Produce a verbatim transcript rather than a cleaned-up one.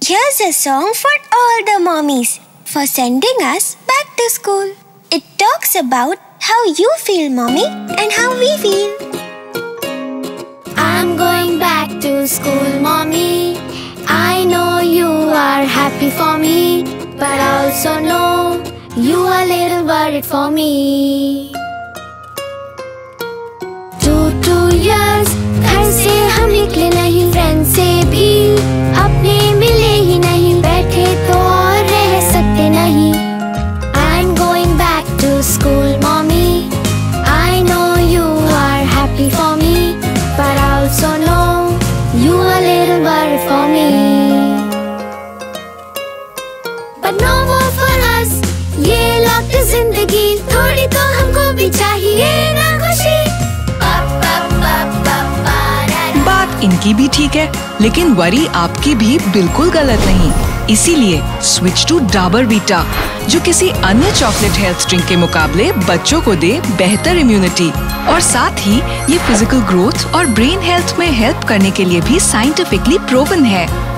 Here's a song for all the mommies for sending us back to school. It talks about how you feel, mommy, and how we feel. I'm going back to school, mommy. I know you are happy for me, but I also know you are a little worried for me. Two, two years, घर से हम निकले नहीं, friend से भी अपने मिले ही नहीं, बैठे तो और रह सकते नहीं. I'm going back to school, mommy. I know you are happy for me, but I also know you are a little worried for me. But no more for us, ये लौट जिंदगी, थोड़ी तो हमको भी चाहिए ना खुशी. बात इनकी भी ठीक है, लेकिन वरी आपकी भी बिल्कुल गलत नहीं. इसीलिए स्विच टू डाबर वीटा, जो किसी अन्य चॉकलेट हेल्थ ड्रिंक के मुकाबले बच्चों को दे बेहतर इम्यूनिटी, और साथ ही ये फिजिकल ग्रोथ और ब्रेन हेल्थ में हेल्प करने के लिए भी साइंटिफिकली प्रूवन है.